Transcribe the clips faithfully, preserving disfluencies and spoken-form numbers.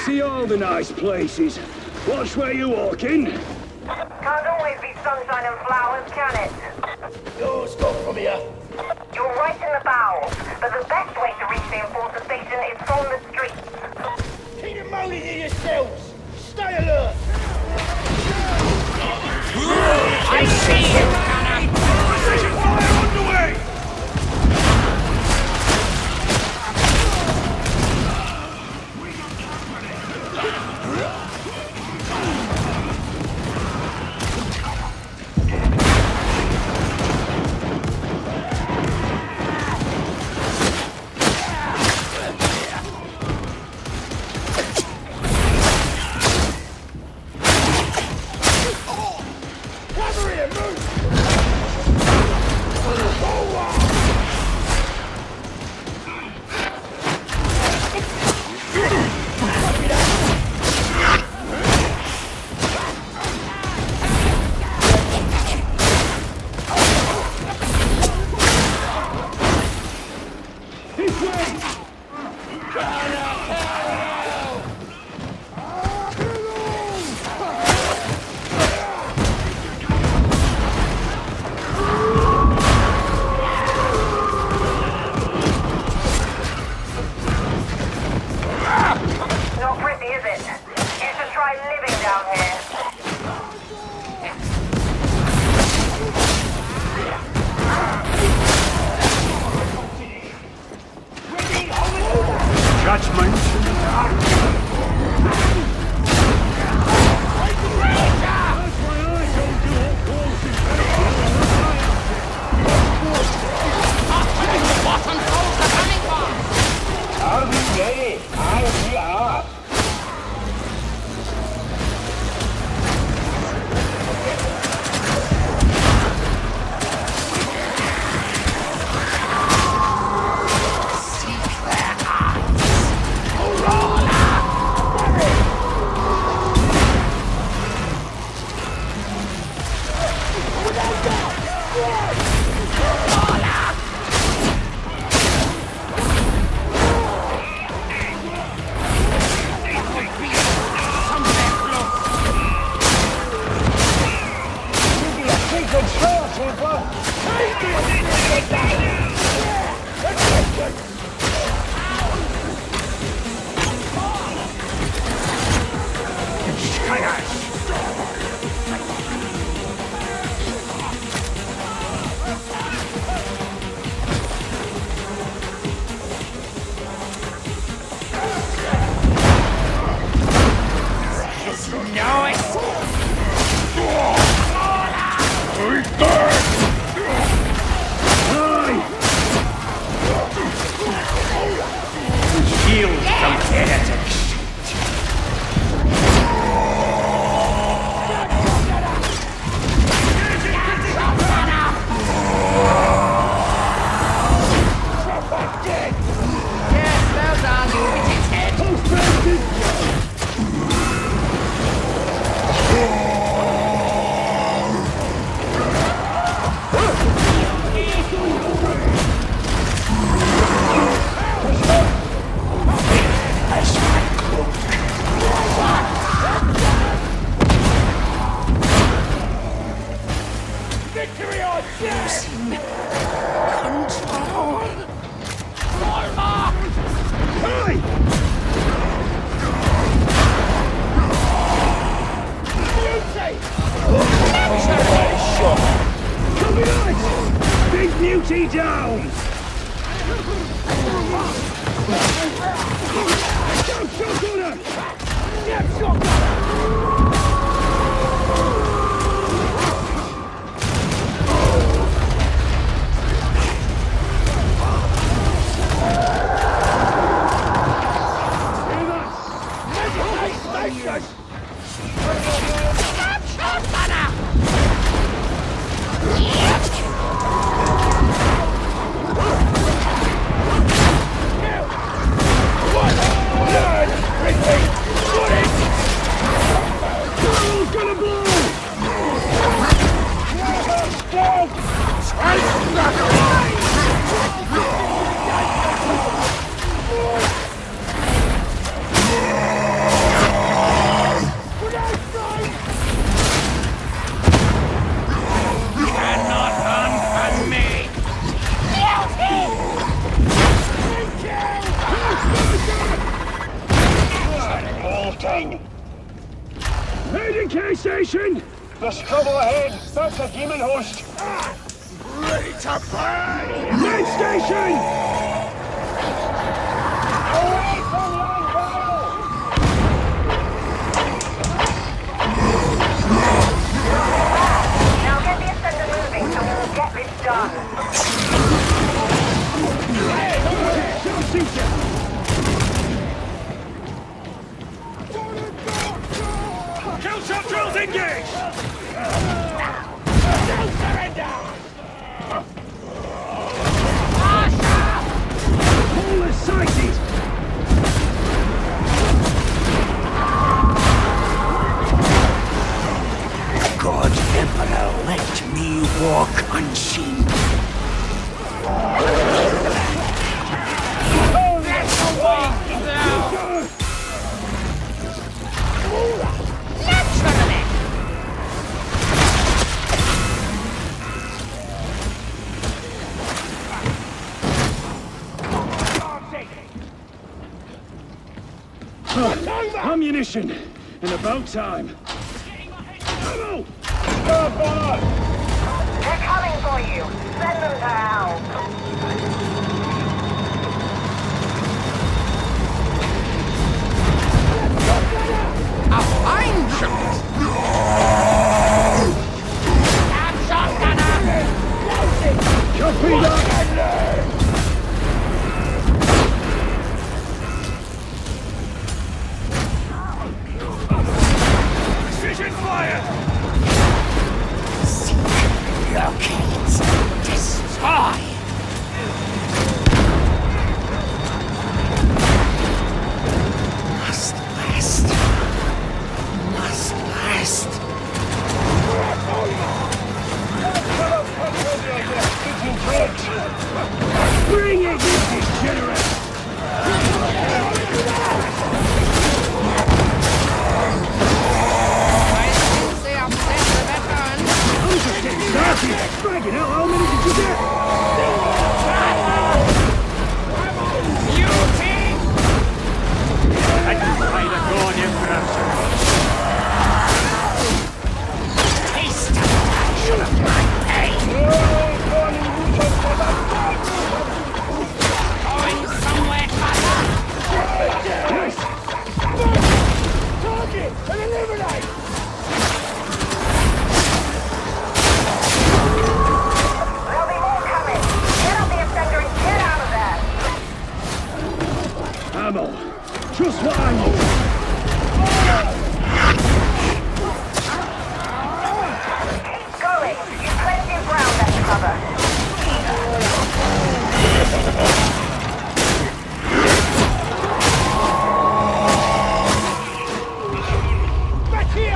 see all the nice places. Watch where you're walking. Can't always be sunshine and flowers, can it? No, stop from here. You're right in the bowels, but the best way to reach the enforcer station is from the streets. Keep it moaning in yourselves. Stay alert. I see you, Gunner! Precision fire underway! Beauty down! Go, shotgunner! Get shotgunner! What? Learn! Repeat! What is There's trouble ahead. That's a demon host. Ah, ready to burn! Main station! Away from young battle! Now get the ascender moving so we will get this done. Don't see you! Kill shot drills engaged! Don't surrender! All the sighted! God Emperor, let me walk unseen. That's the way! Naturally! Ammunition! And about time. Ammo! They're coming for you. Send them to hell. A fine shot! Stab shotgunner! Copy that! Precision fire! Locate! Destroy! Must last. Must last. Bring it, you degenerate! I'm just getting started! Bragging out, how many did you get? Beauty! I can find a gun, Emperor. Taste the passion of my pain! Going somewhere other! Yes! Target and eliminate! There'll be more coming. Get up the ascender and get out of there. Ammo! Just what I need! Keep going. You've plenty of ground left to cover. Back here!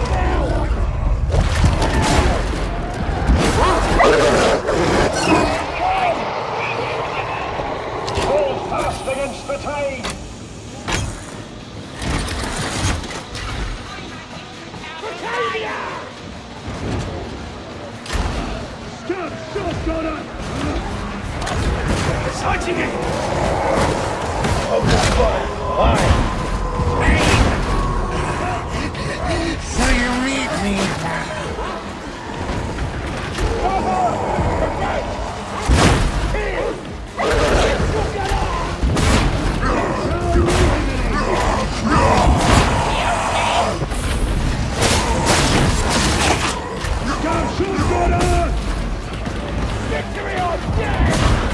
Hold fast against the tide! Stop! Stop, Donna! Sighting it! So you meet me now. Stop! Shoot, Donna! Victory or death!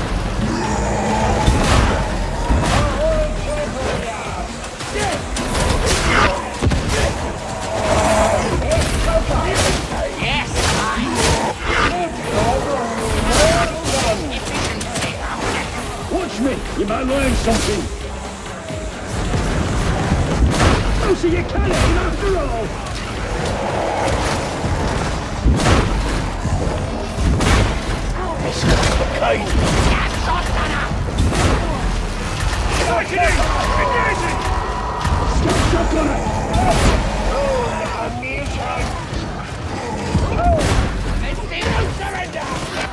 Yes, fine. Efficiency. Watch me! You might learn something! Oh, so you can aim after all! Stab shotgunner! Sighting it! Engaging! Stop, stop, Donna! Don't surrender!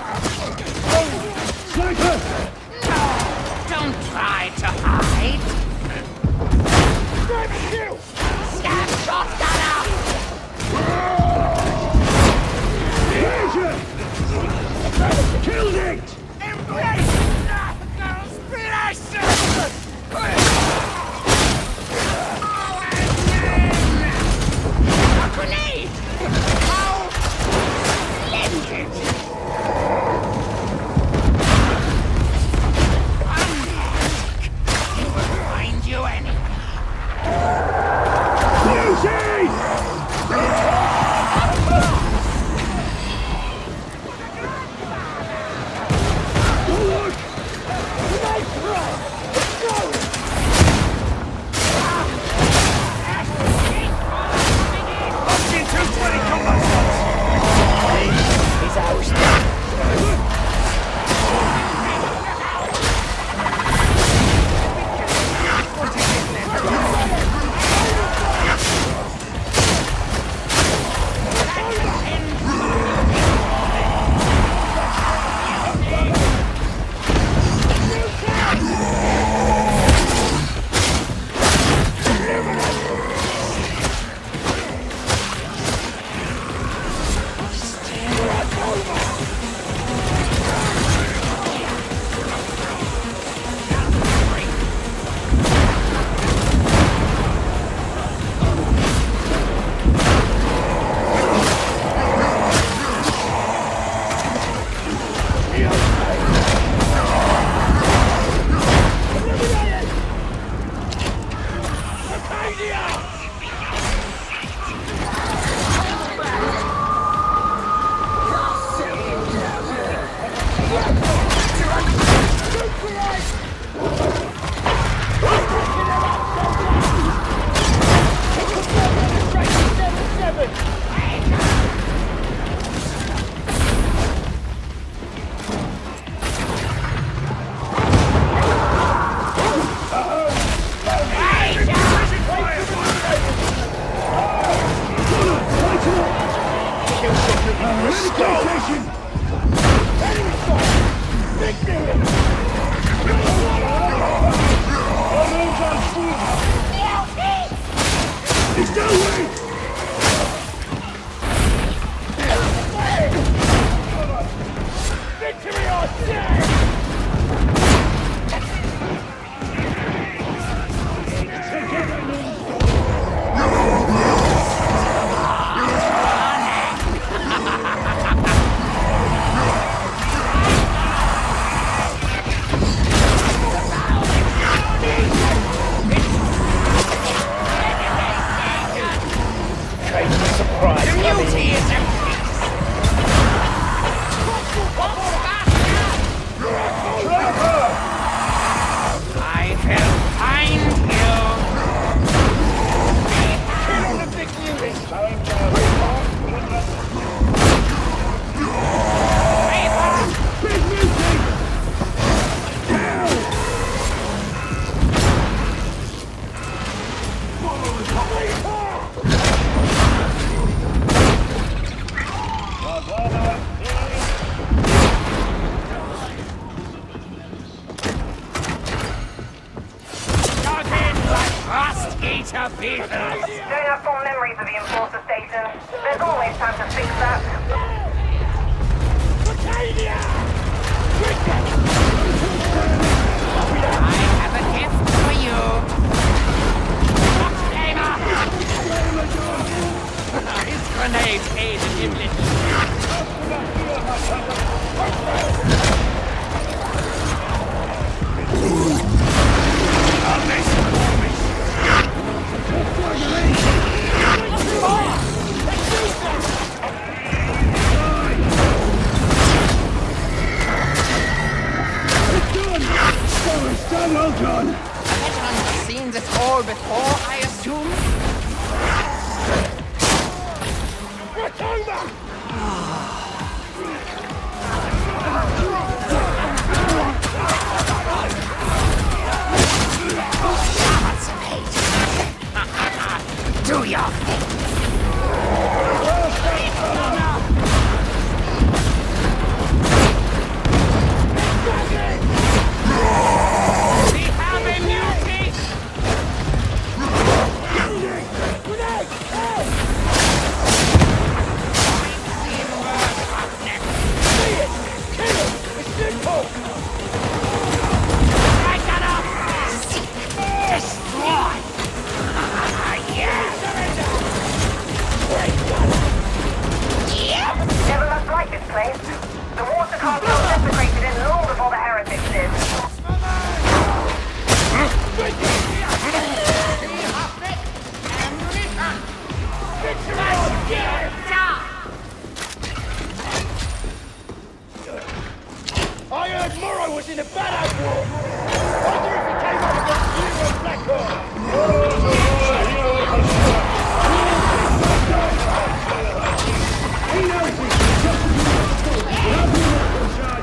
Sniper! No! Don't try to hide! Grab shield! Stab shotgunner! It's no way! Victory or death! Don't have full memories of the enforcer station. There's always time to fix that. I have a gift for you. His grenades aided him Done, well done! Veteran has seen this all before, I assume? It's over! Do your thing! I heard Morrow was in a badass war! Wonder if he came up against you or Magnacore! He knows he's just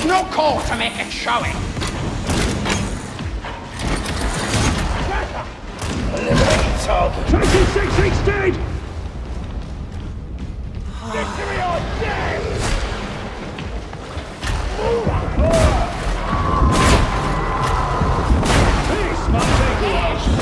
no call to make it showing. Eliminate target. twenty-six six dead! Victory or death! Peace, my takeaways!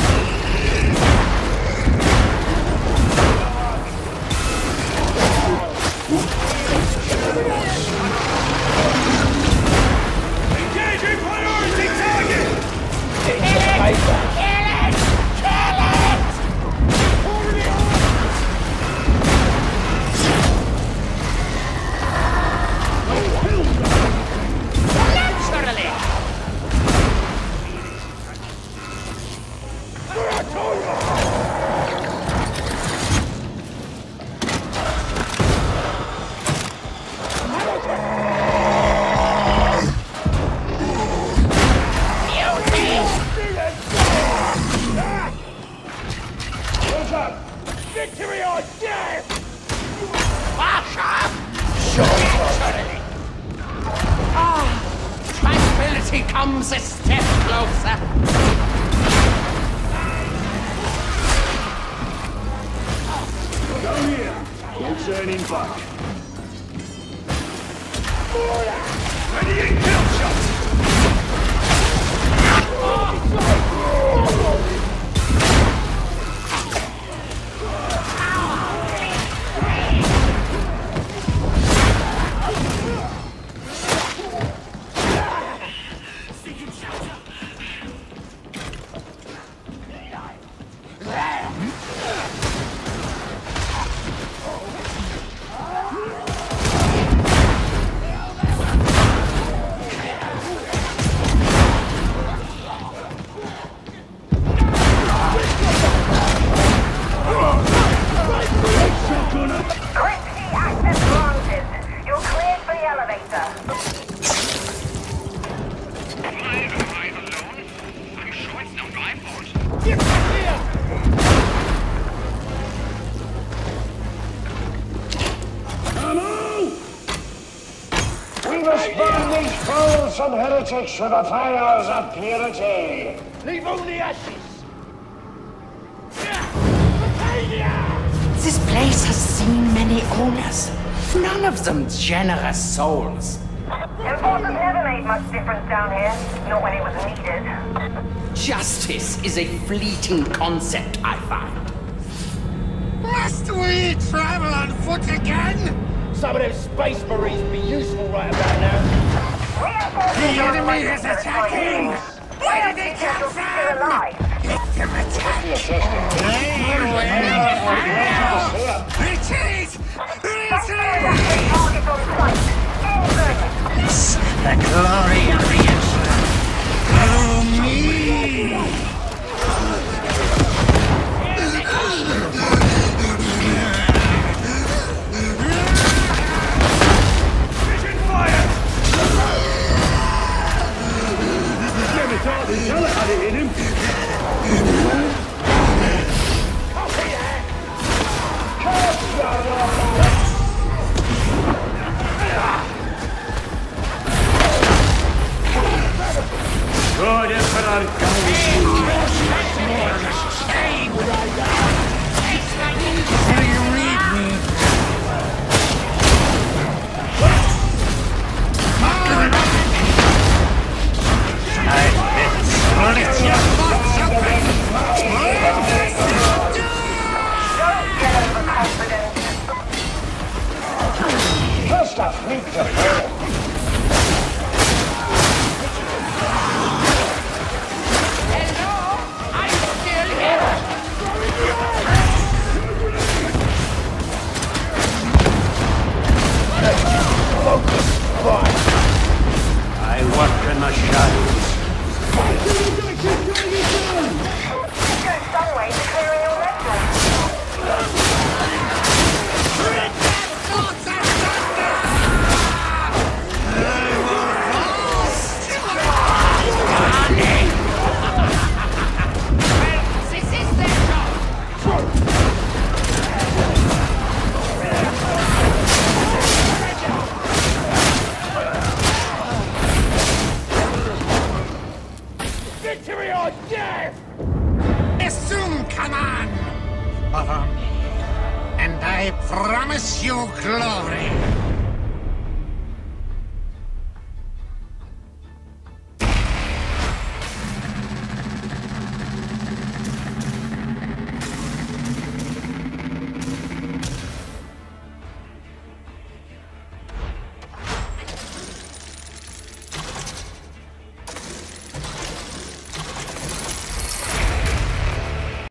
Engaging priority target! It's a payback. Kill it! Kill it! Already armed! Naturally! Victory or death! Marsha! Naturally! Ah, tranquility comes a step closer. Go here! No turning back. Ready in kill shot! Some heretics for the fires of purity. Leave only ashes! This place has seen many owners. None of them generous souls. Enforcers never made much difference down here, not when it was needed. Justice is a fleeting concept, I find. Must we travel on foot again? Some of them space marines would be useful right about now. The enemy is attacking! Where did they come from? Let them attack! Retreat! Retreat! The glory of the Emperor! Follow me! The hell had it in him! Good Emperor, Will you read me? Split your butts open! First off, meet the hell. Hello? I'm still here. I work in the shadows. There's some way to clearing your network. I promise you glory.